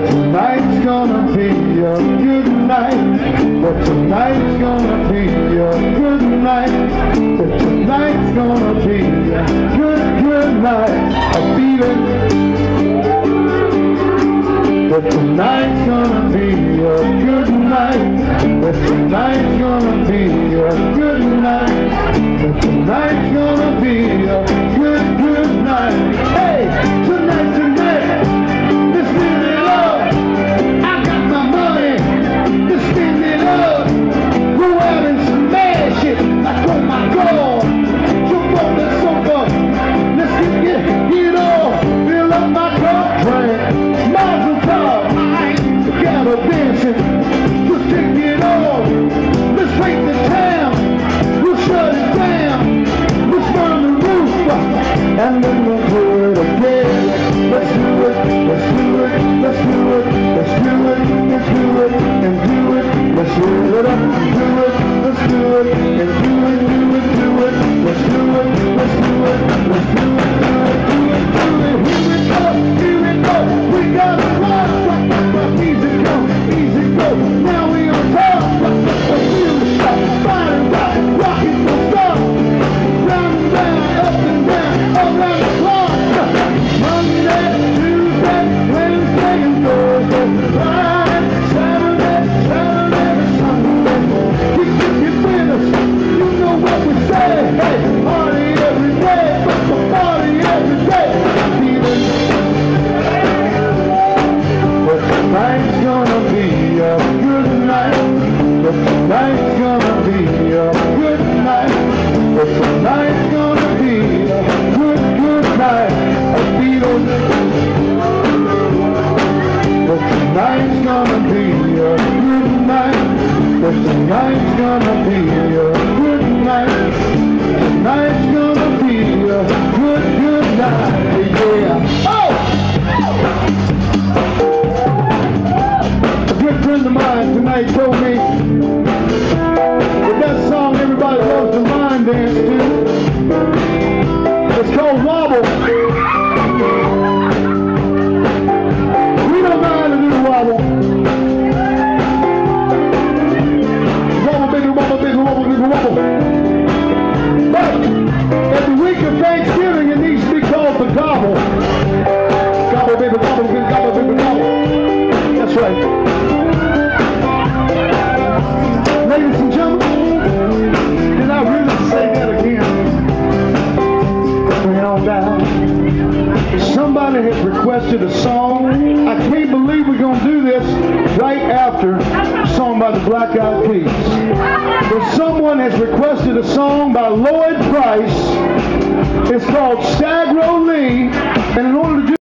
tonight's gonna be a good night. But tonight's gonna be a good night. But tonight's gonna be a good night. I feel it. But tonight's gonna be a good night. But tonight's gonna be a good night. But tonight's gonna be a good night. Hey, tonight, let's spend it all. I got my money, let's spend it all. Go out and smash it like, oh my God. Jump on the sofa, let's get off. Fill up my cup, drink. Mazel tov, together dancing, just take it off. Let's take the town, we'll shut it down. Let's burn the roof, and then we'll do it again. Let's do it, let's do it, let's do it, let's do it, and do it, and do it. Let's roll it up and do it, let's do it, and do it, do it, do it. Let's do it, let's do it, let's do it, do it, do it, do it. Here we go, we got it rock, easy go, now we on top. A real shot, fire rock, rockin' the stop. Round and round, up and down, around the clock. Monday, Tuesday, Wednesday, and Thursday. Friday, Saturday, Sunday. We keep it with us, you know what we say. Hey, party every day, party every day. But tonight's gonna be a good night. But tonight's gonna be a good night. But tonight's gonna be a good night. I feel it. But tonight's gonna be a good night. But tonight's gonna be a good night. Tonight's gonna be a good night. Yeah. Oh! A good friend of mine tonight told me that that song everybody loves to line dance to, it's called Wobble. We don't know how to do wobble. Wobble, baby, wobble, baby, wobble, baby, wobble. But at the week of Thanksgiving, it needs to be called the gobble. Gobble, baby, gobble, gobble, baby, gobble. That's right. Ladies and gentlemen, did I really say that again? Bring it on down. Somebody has requested a song. I can't believe we're going to do this right after a song by the Black Eyed Peas. But someone has requested a song by Lloyd Price. It's called Stagro Lee. And in order